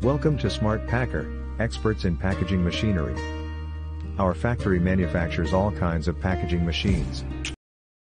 Welcome to Smart Packer, experts in packaging machinery. Our factory manufactures all kinds of packaging machines.